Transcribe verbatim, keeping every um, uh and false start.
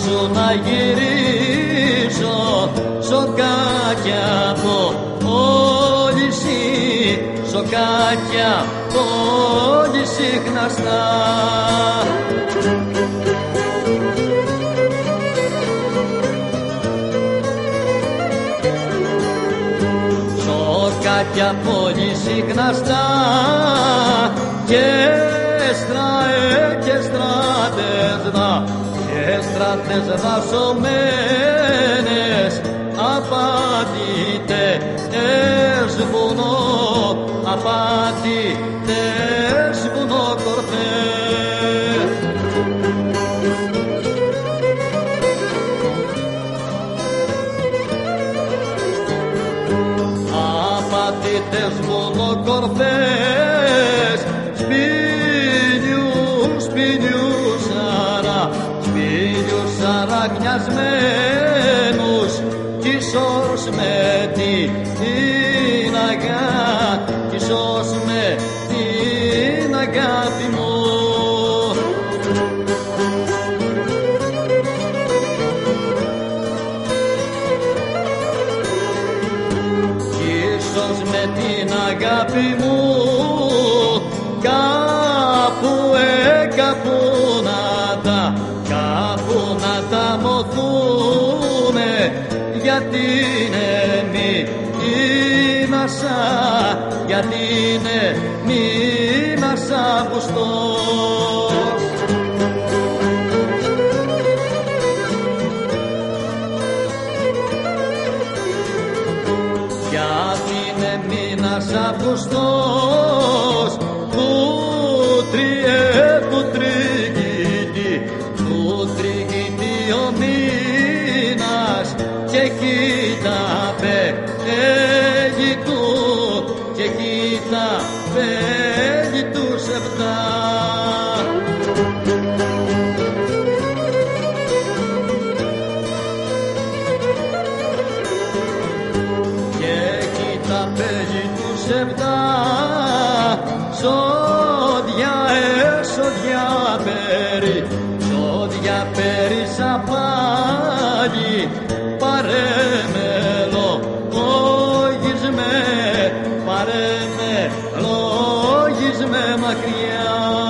σου να γυρίσω, σοκάκια πώληση, σοκάκια πολύ συχναστά. Σοκάκια πολύ συχναστά και στραέ και στράτες και στράτες δασωμένες απάτητες βουνό, απάτητες βουνοκορφές. Απάτητες βουνοκορφές, σπήλιους, σπήλιους αρα, σπήλιους αραγνιασμένους κι ίσως με την αγάπη, κι ίσως με την αγάπη μου. Κι ίσως με την αγάπη μου κάπου ε, κάπου να τα, κάπου να τα μοθούμε, γιατί είναι μήνας, γιατί είναι μήνας Αυγουστός. Γιατί είναι μήνας Αυγουστός, του τριέ, του τριγητή, του τριγητή ο μήνας και κοίτα πέλη του, και κοίτα πέλη του σεπτά. Και κοίτα πέλη του σεπτά, σόδια ε, σόδια πέρι, σόδια πέρι σαπάλι, πάρε με λόγισμέ, πάρε με λόγισμέ μακριά.